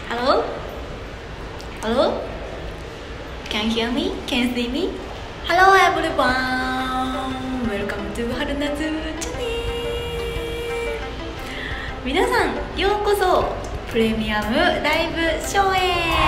Hello? Hello? Can you hear me? Can you see me? Hello everyone! Welcome to 春夏チャンネル。皆さんようこそプレミアムライブショーへ。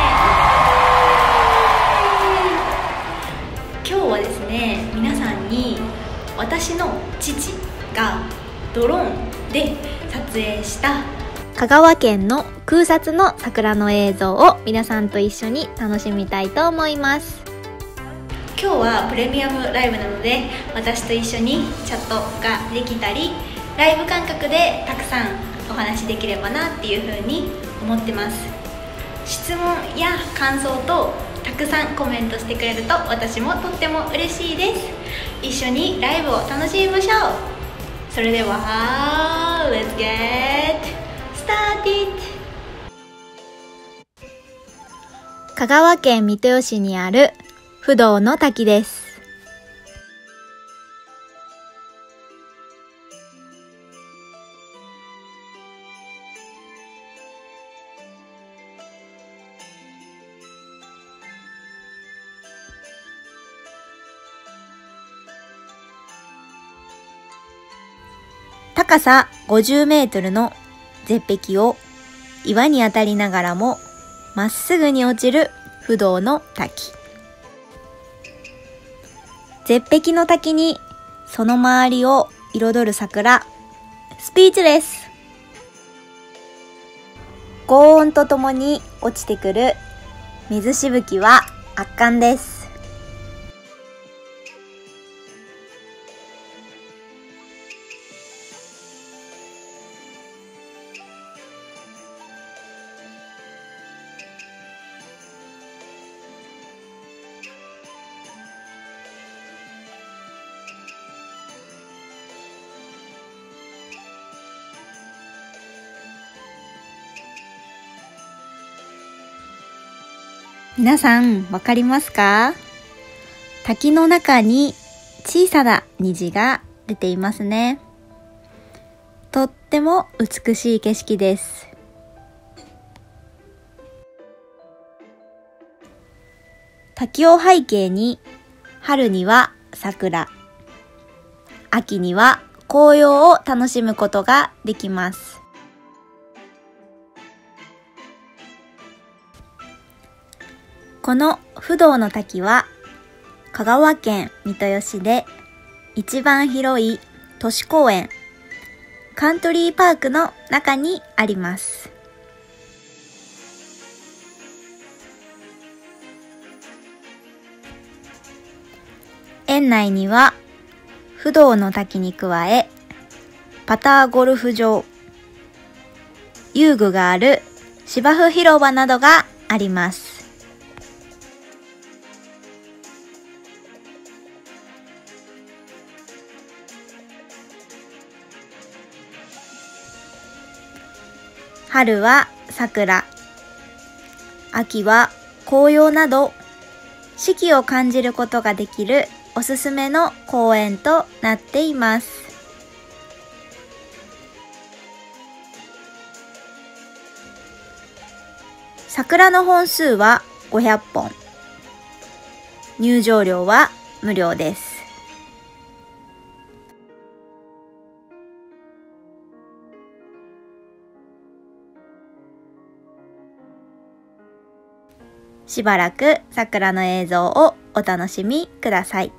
今日はですね、皆さんに私の父がドローンで撮影した香川県の空撮の桜の映像を皆さんと一緒に楽しみたいと思います。今日はプレミアムライブなので、私と一緒にチャットができたり、ライブ感覚でたくさんお話できればなっていう風に思ってます。質問や感想とたくさんコメントしてくれると私もとっても嬉しいです。一緒にライブを楽しみましょう。それでは Let's get started。 香川県三豊市にある不動の滝です。高さ50メートルの絶壁を岩に当たりながらもまっすぐに落ちる不動の滝。絶壁の滝にその周りを彩る桜、スピーチレス。轟音とともに落ちてくる水しぶきは圧巻です。皆さんわかりますか？滝の中に小さな虹が出ていますね。とっても美しい景色です。滝を背景に春には桜、秋には紅葉を楽しむことができます。この不動の滝は香川県三豊市で一番広い都市公園カントリーパークの中にあります。園内には不動の滝に加えパターゴルフ場、遊具がある芝生広場などがあります。春は桜、秋は紅葉など四季を感じることができるおすすめの公園となっています。桜の本数は500本。入場料は無料です。しばらく桜の映像をお楽しみください。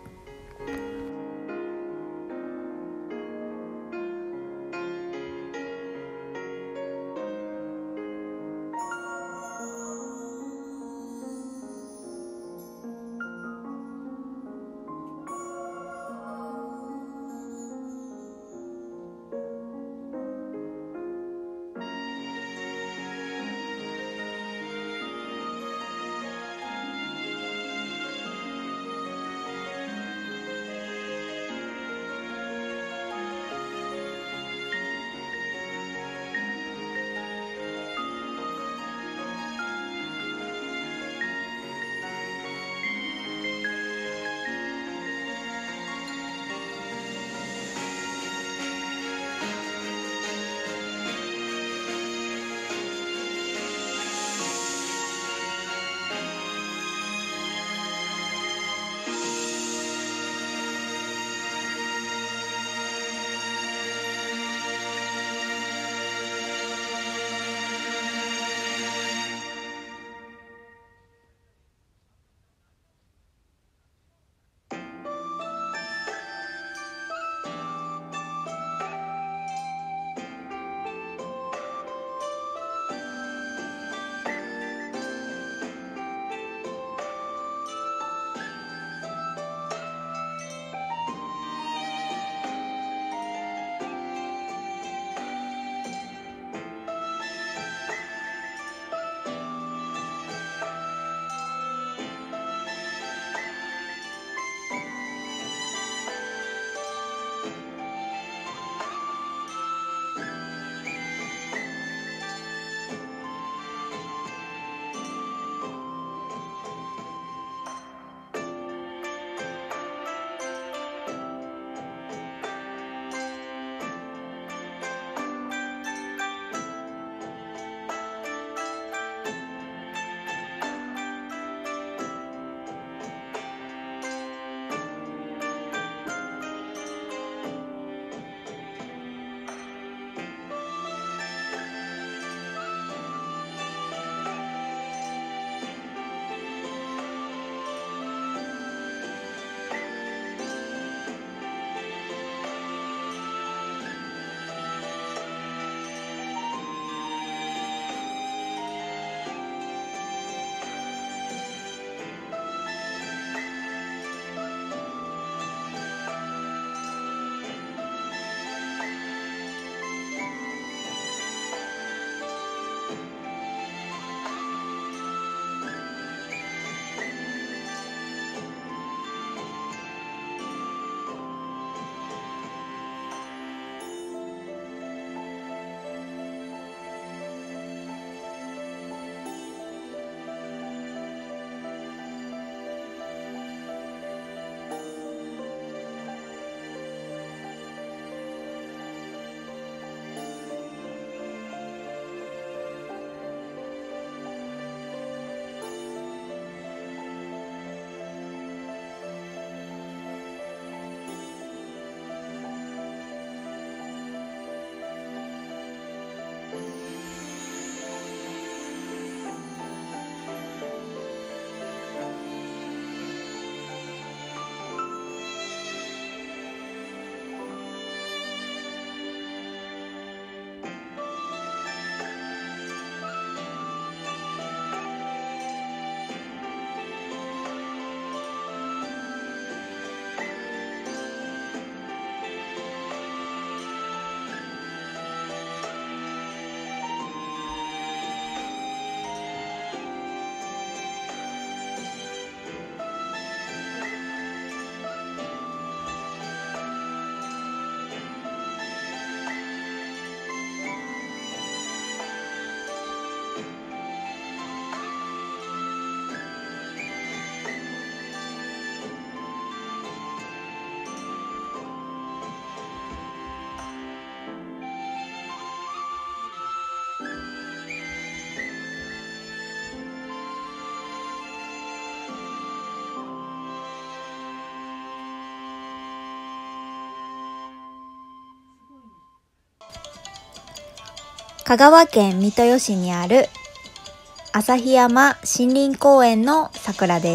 香川県三豊市にある旭山森林公園の桜です。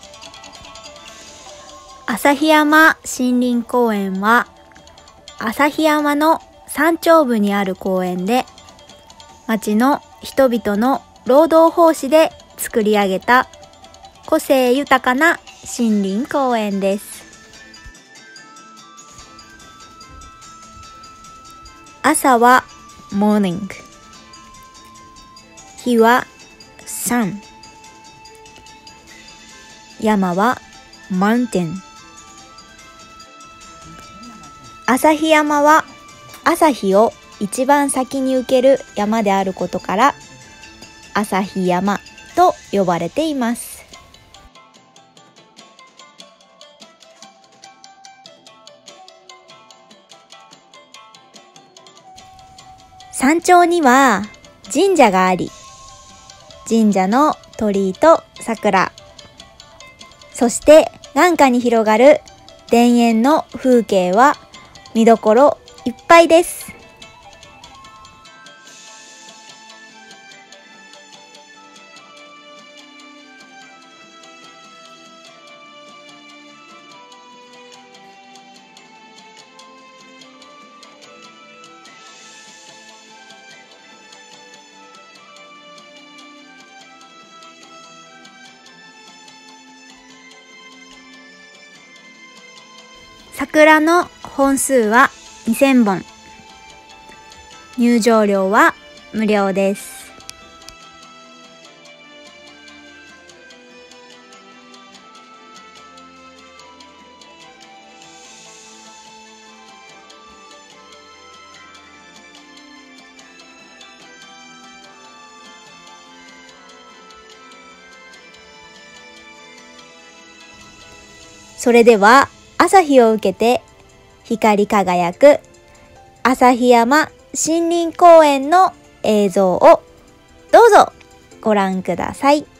旭山森林公園は旭山の山頂部にある公園で、町の人々の労働奉仕で作り上げた個性豊かな森林公園です。朝はモーニング、日はサン、山はマウンテン。旭山は朝日を一番先に受ける山であることから旭山と呼ばれています。山頂には神社があり、神社の鳥居と桜、そして眼下に広がる田園の風景は見どころいっぱいです。桜の本数は2000本。入場料は無料です。それでは朝日を受けて光り輝く旭山森林公園の映像をどうぞご覧ください。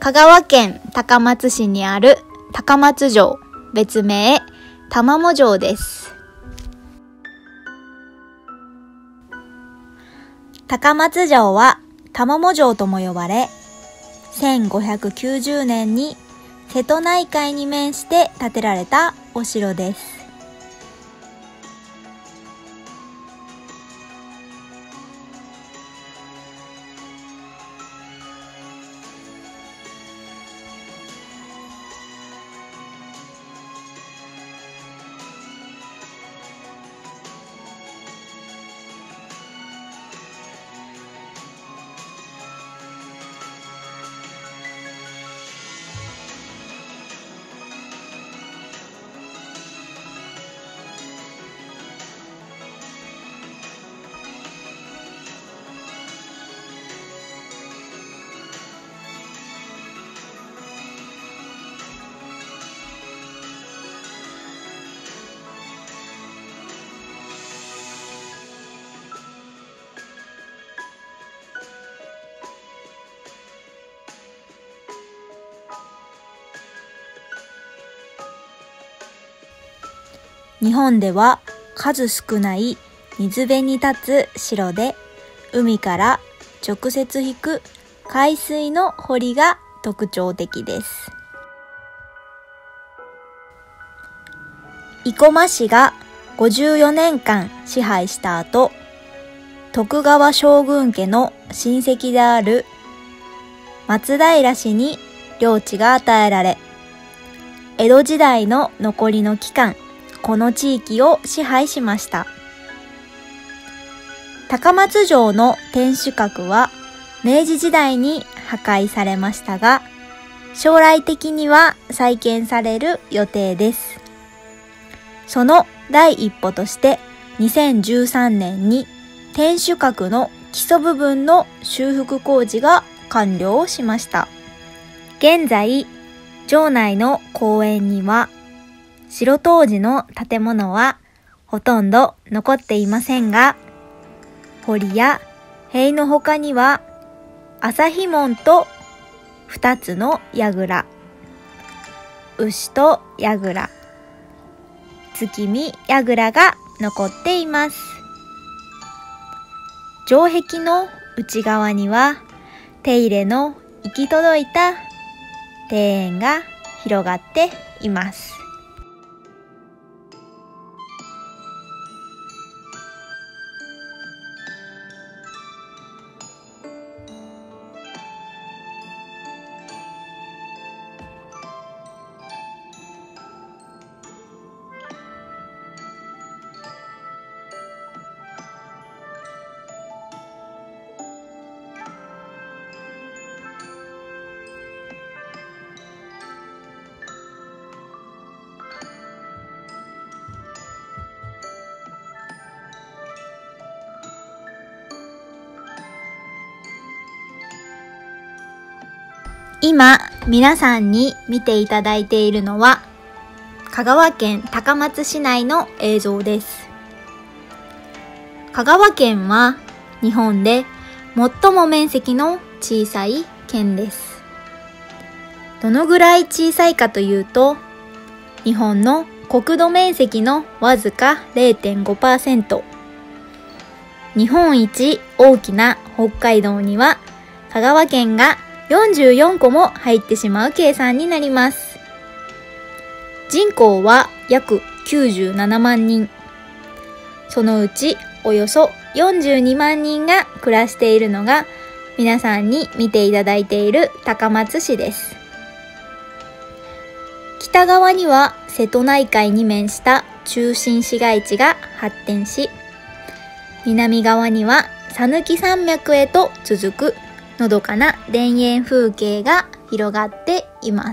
香川県高松市にある高松城、別名玉藻城です。高松城は玉藻城とも呼ばれ、1590年に瀬戸内海に面して建てられたお城です。日本では数少ない水辺に立つ城で、海から直接引く海水の堀が特徴的です。生駒氏が54年間支配した後、徳川将軍家の親戚である松平氏に領地が与えられ、江戸時代の残りの期間、この地域を支配しました。高松城の天守閣は明治時代に破壊されましたが、将来的には再建される予定です。その第一歩として2013年に天守閣の基礎部分の修復工事が完了しました。現在、城内の公園には城当時の建物はほとんど残っていませんが、堀や塀の他には朝日門と2つの櫓、牛と櫓、月見櫓が残っています。城壁の内側には手入れの行き届いた庭園が広がっています。今、皆さんに見ていただいているのは、香川県高松市内の映像です。香川県は日本で最も面積の小さい県です。どのぐらい小さいかというと、日本の国土面積のわずか 0.5%、日本一大きな北海道には香川県が44個も入ってしまう計算になります。人口は約97万人。そのうちおよそ42万人が暮らしているのが、皆さんに見ていただいている高松市です。北側には瀬戸内海に面した中心市街地が発展し、南側には讃岐山脈へと続くのどかな田園風景が広がっています。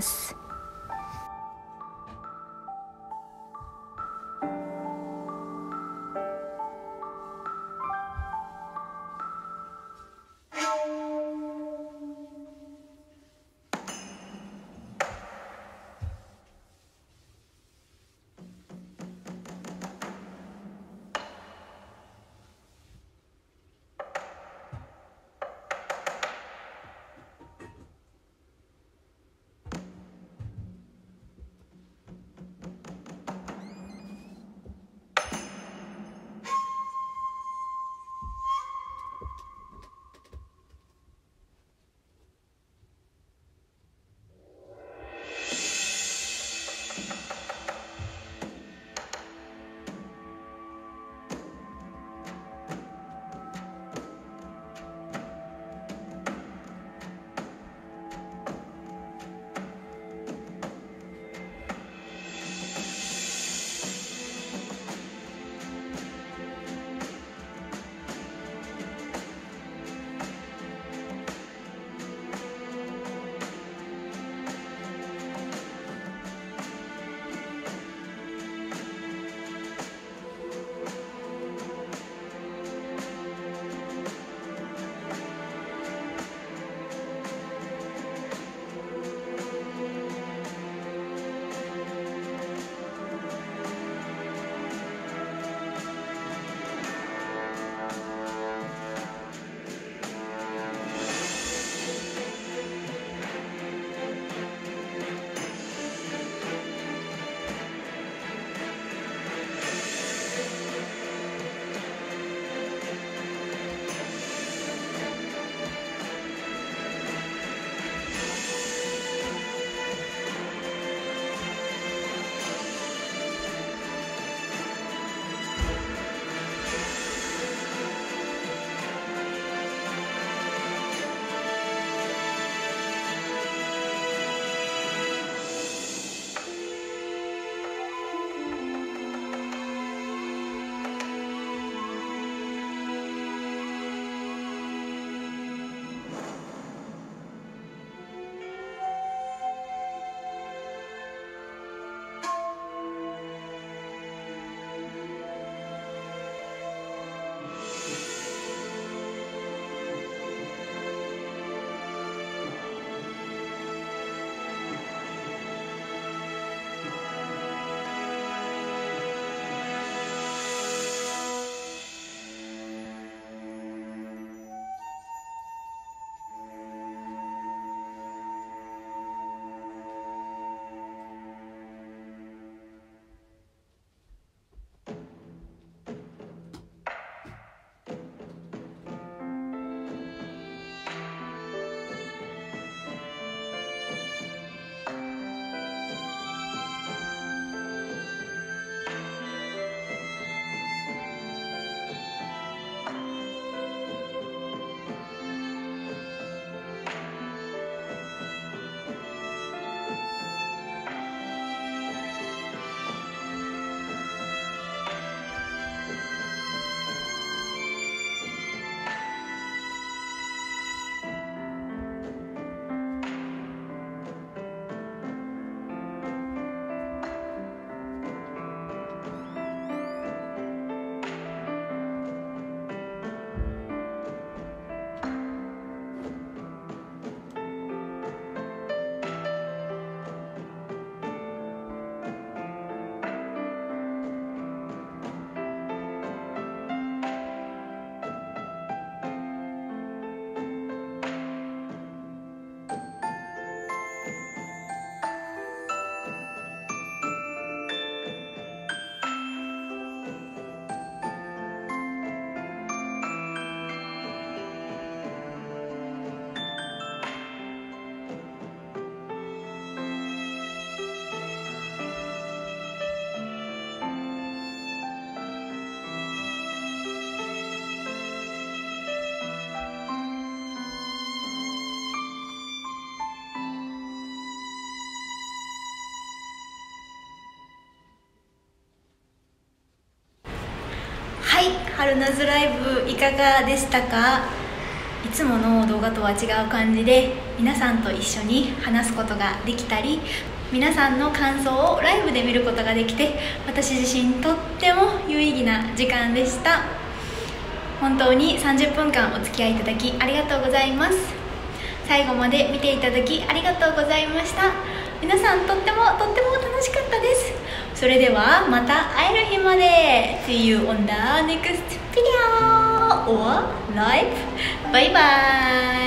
春夏ライブいかがでしたか？いつもの動画とは違う感じで皆さんと一緒に話すことができたり、皆さんの感想をライブで見ることができて、私自身とっても有意義な時間でした。本当に30分間お付き合いいただきありがとうございます。最後まで見ていただきありがとうございました。皆さんとっても楽しかったです。それではまた会える日まで。 See you on the next video or live. Bye bye.